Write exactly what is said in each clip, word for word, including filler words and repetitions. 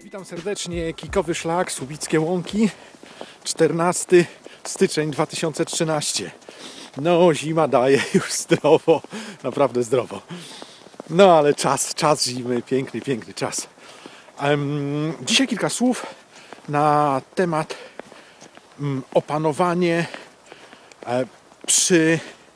Witam serdecznie, Kikowy Szlak, Słubickie Łąki, czternasty styczeń dwa tysiące trzynasty. No, zima daje już zdrowo, naprawdę zdrowo. No, ale czas, czas zimy, piękny, piękny czas. Um, dzisiaj kilka słów na temat um, opanowanie e, przy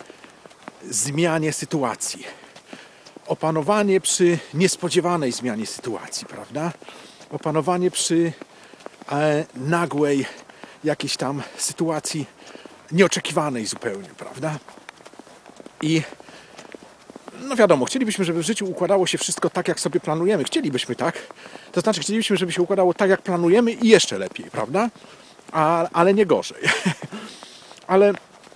zmianie sytuacji. Opanowanie przy niespodziewanej zmianie sytuacji, prawda? Opanowanie przy e, nagłej jakiejś tam sytuacji nieoczekiwanej zupełnie, prawda? I no wiadomo, chcielibyśmy, żeby w życiu układało się wszystko tak, jak sobie planujemy. Chcielibyśmy tak. To znaczy, chcielibyśmy, żeby się układało tak, jak planujemy i jeszcze lepiej, prawda? A, ale nie gorzej. Ale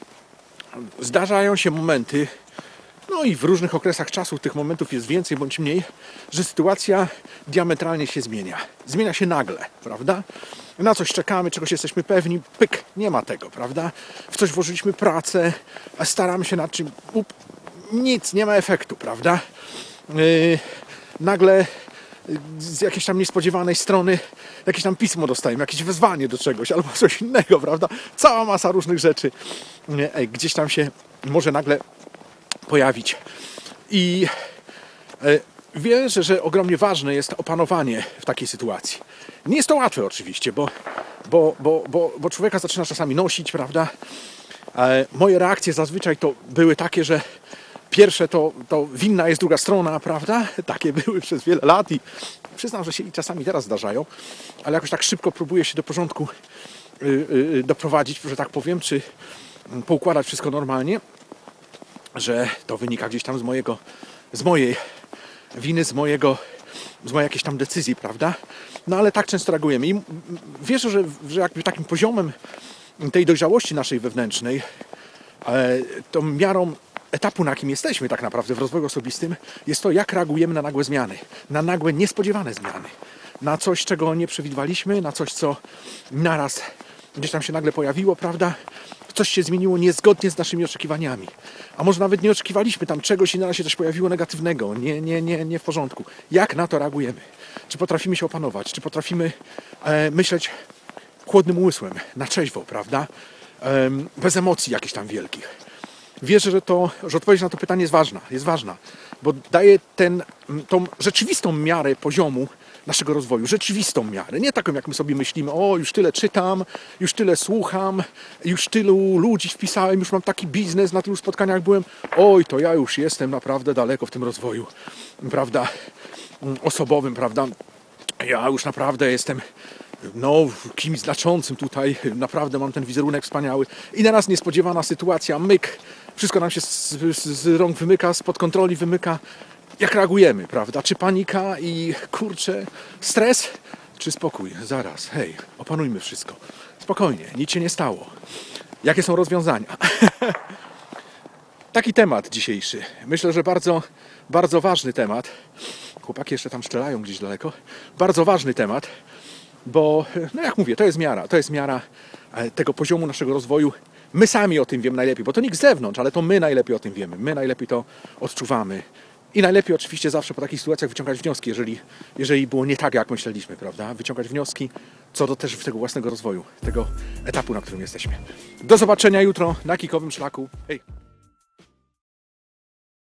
zdarzają się momenty, no i w różnych okresach czasu tych momentów jest więcej bądź mniej, że sytuacja diametralnie się zmienia. Zmienia się nagle, prawda? Na coś czekamy, czegoś jesteśmy pewni, pyk, nie ma tego, prawda? W coś włożyliśmy pracę, staramy się nad czym, up, nic, nie ma efektu, prawda? Yy, nagle z jakiejś tam niespodziewanej strony jakieś tam pismo dostajemy, jakieś wezwanie do czegoś albo coś innego, prawda? Cała masa różnych rzeczy yy, gdzieś tam się może nagle pojawić. I yy, wierzę, że ogromnie ważne jest opanowanie w takiej sytuacji. Nie jest to łatwe oczywiście, bo, bo, bo, bo, bo człowieka zaczyna czasami nosić, prawda? E, moje reakcje zazwyczaj to były takie, że pierwsze to, to winna jest druga strona, prawda? Takie były przez wiele lat i przyznam, że się i czasami teraz zdarzają, ale jakoś tak szybko próbuję się do porządku yy, yy, doprowadzić, że tak powiem, czy poukładać wszystko normalnie, że to wynika gdzieś tam z mojego, z mojej winy, z mojego, z mojej jakiejś tam decyzji, prawda? No ale tak często reagujemy i wierzę, że, że jakby takim poziomem tej dojrzałości naszej wewnętrznej, tą miarą etapu, na jakim jesteśmy tak naprawdę w rozwoju osobistym, jest to, jak reagujemy na nagłe zmiany, na nagłe, niespodziewane zmiany, na coś, czego nie przewidywaliśmy, na coś, co naraz gdzieś tam się nagle pojawiło, prawda? Coś się zmieniło niezgodnie z naszymi oczekiwaniami. A może nawet nie oczekiwaliśmy tam czegoś i naraz się też pojawiło negatywnego, nie, nie, nie, nie w porządku. Jak na to reagujemy? Czy potrafimy się opanować? Czy potrafimy e, myśleć chłodnym umysłem, na trzeźwo, prawda? E, bez emocji jakichś tam wielkich. Wierzę, że, to, że odpowiedź na to pytanie jest ważna, jest ważna, bo daje ten, tą rzeczywistą miarę poziomu naszego rozwoju, rzeczywistą miarę, nie taką, jak my sobie myślimy, o, już tyle czytam, już tyle słucham, już tylu ludzi wpisałem, już mam taki biznes, na tylu spotkaniach byłem, oj, to ja już jestem naprawdę daleko w tym rozwoju, prawda, osobowym, prawda, ja już naprawdę jestem no, kimś znaczącym tutaj, naprawdę mam ten wizerunek wspaniały i naraz niespodziewana sytuacja, myk, wszystko nam się z, z, z rąk wymyka, spod kontroli wymyka. Jak reagujemy, prawda? Czy panika i kurczę, stres, czy spokój? Zaraz, hej, opanujmy wszystko. Spokojnie, nic się nie stało. Jakie są rozwiązania? Taki temat dzisiejszy. Myślę, że bardzo, bardzo ważny temat. Chłopaki jeszcze tam strzelają gdzieś daleko. Bardzo ważny temat, bo, no jak mówię, to jest miara. To jest miara tego poziomu naszego rozwoju. My sami o tym wiemy najlepiej, bo to nikt z zewnątrz, ale to my najlepiej o tym wiemy. My najlepiej to odczuwamy. I najlepiej oczywiście zawsze po takich sytuacjach wyciągać wnioski, jeżeli, jeżeli było nie tak, jak myśleliśmy, prawda? Wyciągać wnioski co do też tego własnego rozwoju, tego etapu, na którym jesteśmy. Do zobaczenia jutro na Kikowym Szlaku. Hej!